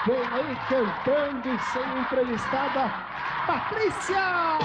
Vem aí cantando e sendo entrevistada, Patrícia!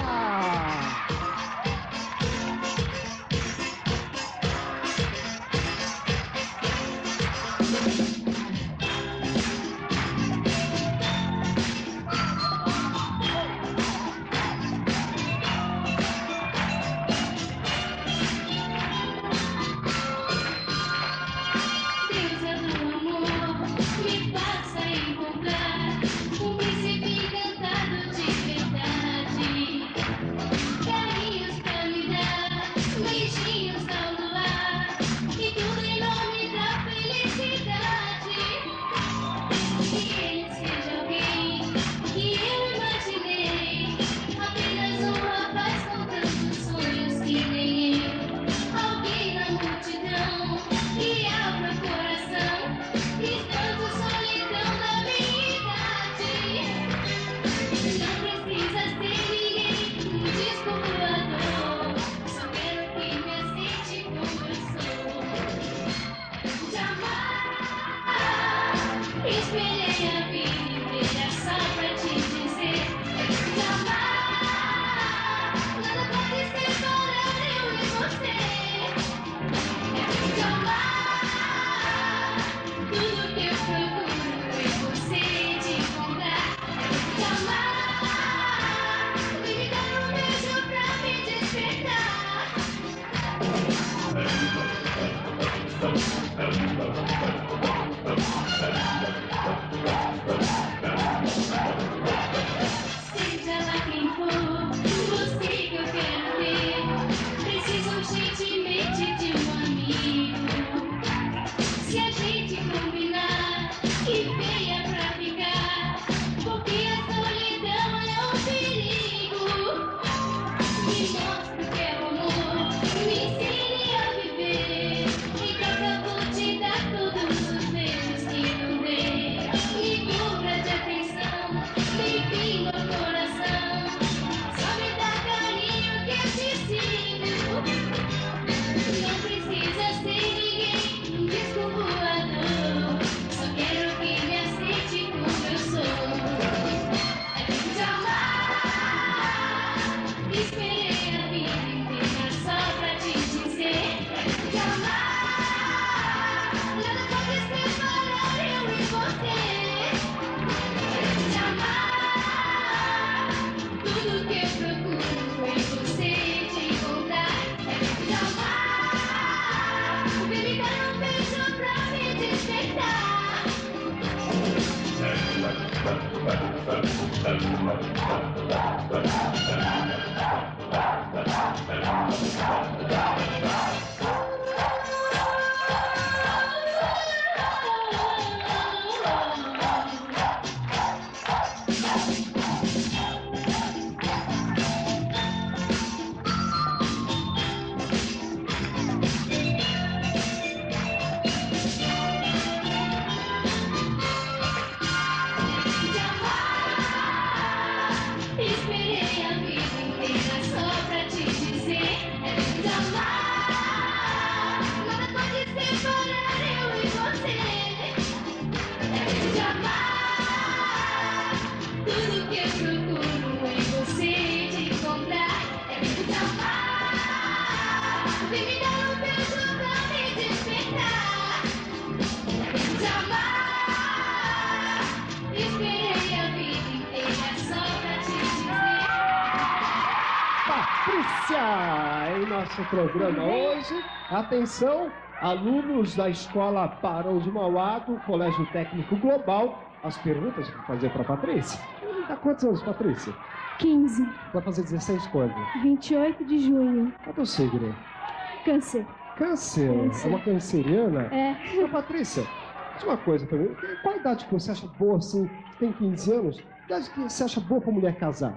Em nosso programa hoje, atenção, alunos da Escola Barão de Mauá, do Colégio Técnico Global. As perguntas que vou fazer para a Patrícia. Há quantos anos, Patrícia? 15. Vai fazer 16 quando? 28 de junho. Qual é o teu signo? Câncer. Câncer? É uma canceriana? É. Então, Patrícia, diz uma coisa para mim. Qual a idade que você acha boa, assim, tem 15 anos? Que idade que você acha boa para mulher casar?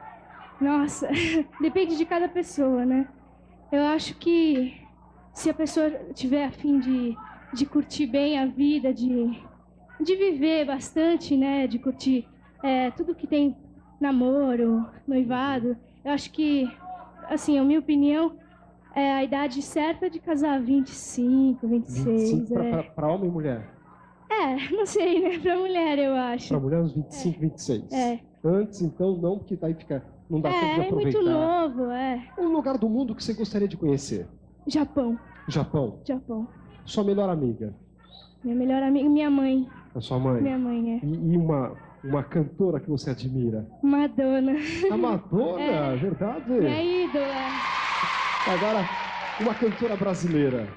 Nossa, depende de cada pessoa, né? Eu acho que se a pessoa tiver a fim de curtir bem a vida, de viver bastante, né? De curtir tudo que tem namoro, noivado, eu acho que, assim, a minha opinião, é a idade certa de casar 25, 26. 25 para homem e mulher? Não sei, né? Pra mulher, eu acho. Pra mulher, uns 25, 26. Antes, então, não, porque daí fica... Não dá tempo de É aproveitar. muito novo, Um lugar do mundo que você gostaria de conhecer? Japão. Japão. Japão. Sua melhor amiga? Minha melhor amiga, minha mãe. A sua mãe? Minha mãe, E uma cantora que você admira? Madonna. A Madonna, verdade? Minha ídola. Agora, uma cantora brasileira.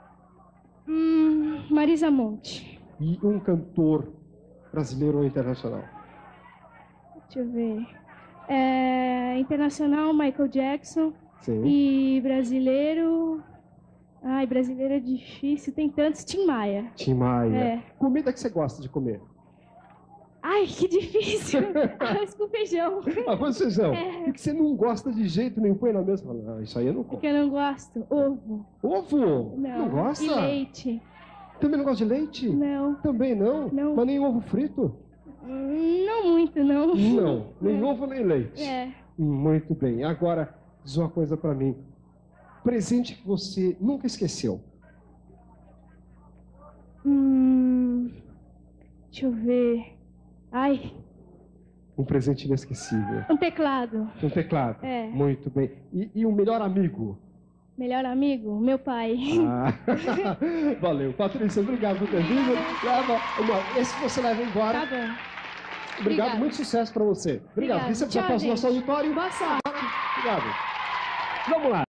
Marisa Monte. E um cantor brasileiro ou internacional? Deixa eu ver. Internacional, Michael Jackson. Sim. E brasileiro... Ai, brasileiro é difícil. Tem tantos. Tim Maia. Tim Maia. Comida que você gosta de comer? Ai, que difícil. Arroz com feijão. Arroz e feijão. E que você não gosta de jeito nenhum, põe na mesa. Fala, isso aí eu não como. Porque eu não gosto. Ovo. Ovo? Não gosta? E leite. Também não gosta de leite? Não. Também não? Não. Mas nem ovo frito? Não muito, não. Não, nem ovo nem leite. Muito bem. Agora, diz uma coisa pra mim. Presente que você nunca esqueceu. Deixa eu ver. Ai. Um presente inesquecível. Um teclado. Um teclado. Muito bem. E o melhor amigo? Melhor amigo? Meu pai. Valeu. Patrícia, obrigado por ter vindo. Esse você leva embora. Tá bom. Obrigado. Muito sucesso pra você. Obrigado. Obrigado. Você Tchau, passa o nosso auditório. Boa sorte. Obrigado. Vamos lá.